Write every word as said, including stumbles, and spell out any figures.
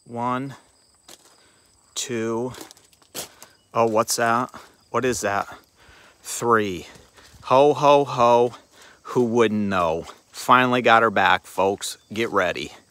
One, two, oh, what's that? What is that? Three. Ho, ho, ho. Who wouldn't know? Finally got her back, folks. Get ready.